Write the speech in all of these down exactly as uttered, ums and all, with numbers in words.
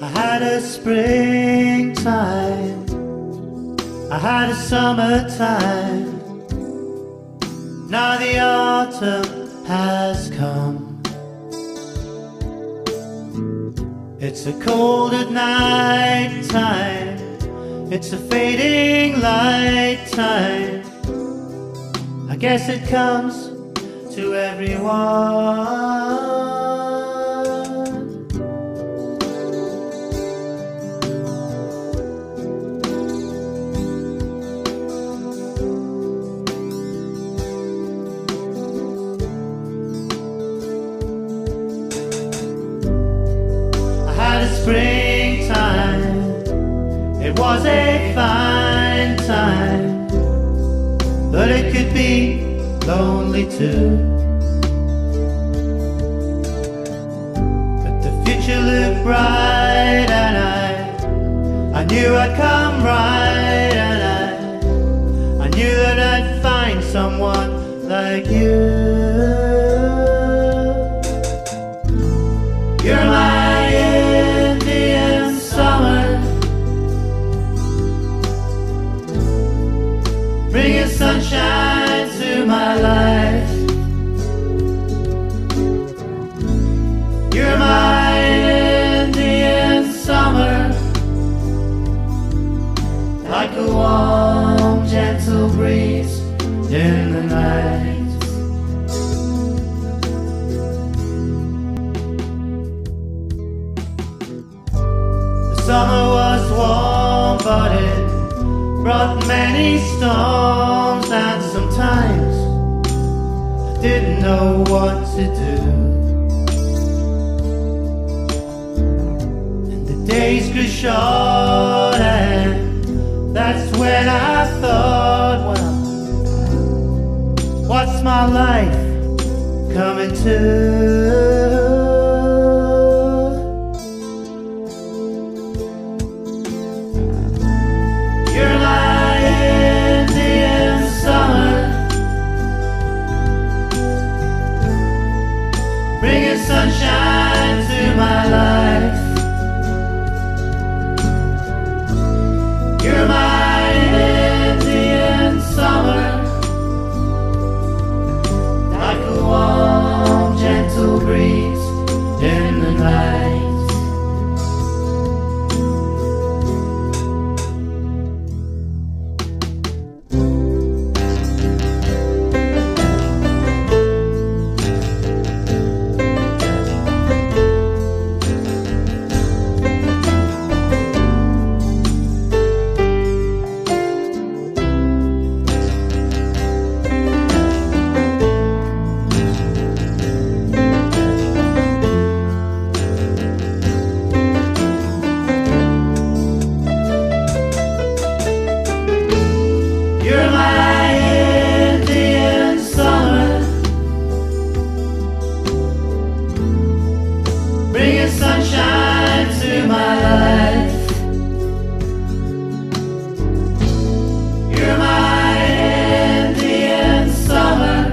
had a springtime, I had a summertime. Now the autumn has come. It's a cold at night time, it's a fading light time. I guess it comes to everyone. Springtime, it was a fine time, but it could be lonely too. But the future looked bright, and I, I knew I'd come right, and I, I knew that I'd find someone like you. You're my bringing sunshine to my life. You're my Indian summer, like a warm, gentle breeze in the night. The summer was warm, but it brought many storms, and sometimes I didn't know what to do. And the days grew short, and that's when I thought, well, what's my life coming to? Bringing sunshine to my life. You're my Indian summer, like a warm, gentle breeze in the night. You're my Indian summer, bringing sunshine to my life. You're my Indian summer,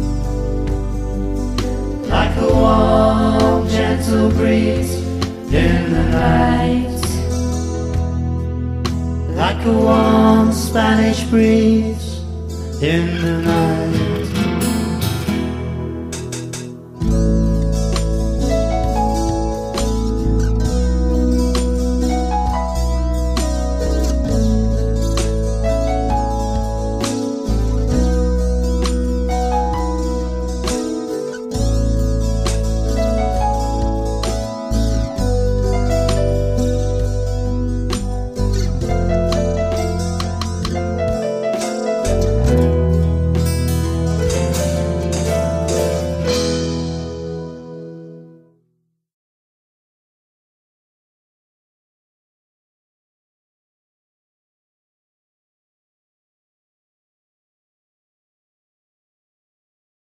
like a warm, gentle breeze in the night. Like a warm Spanish breeze in the night.